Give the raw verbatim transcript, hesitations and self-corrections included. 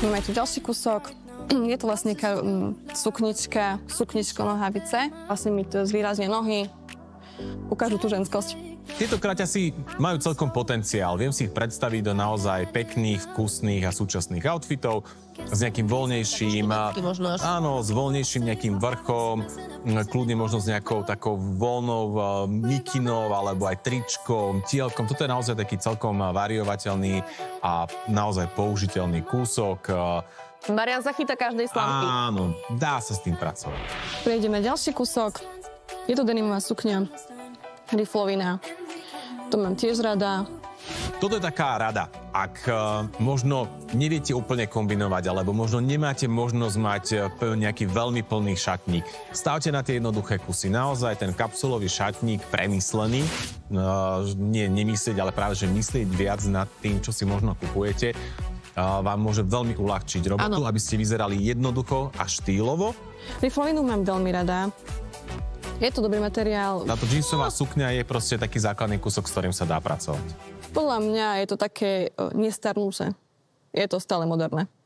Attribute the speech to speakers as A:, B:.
A: Máme tu ďalší kusok. Je to vlastne suknička, sukničko nohavice. Vlastne mi to zvýrazne nohy, ukážu tú ženskosť.
B: Tieto kraťasy majú celkom potenciál. Viem si ich predstaviť do naozaj pekných, vkusných a súčasných outfitov s nejakým voľnejším,
C: možno až.
B: áno, s voľnejším nejakým vrchom, kľudne možno s nejakou takou voľnou mikinou alebo aj tričkom, tielkom. Toto je naozaj taký celkom variovateľný a naozaj použiteľný kúsok.
C: Marian zachytá každej slamky.
B: Áno, dá sa s tým pracovať.
A: Prejdeme ďalší kusok. Je to denimová sukňa, rifloviná. To mám tiež rada.
B: Toto je taká rada. Ak uh, možno neviete úplne kombinovať, alebo možno nemáte možnosť mať uh, nejaký veľmi plný šatník, stavte na tie jednoduché kusy. Naozaj ten kapsulový šatník premyslený, uh, nie nemyslieť, ale práve že myslieť viac nad tým, čo si možno kupujete, uh, vám môže veľmi uľahčiť robotu, ano. Aby ste vyzerali jednoducho a štýlovo.
A: Riflovinu mám veľmi rada. Je to dobrý materiál.
B: Táto džínsová sukňa je proste taký základný kúsok, s ktorým sa dá pracovať.
A: Podľa mňa je to také nestarnúce. Je to stále moderné.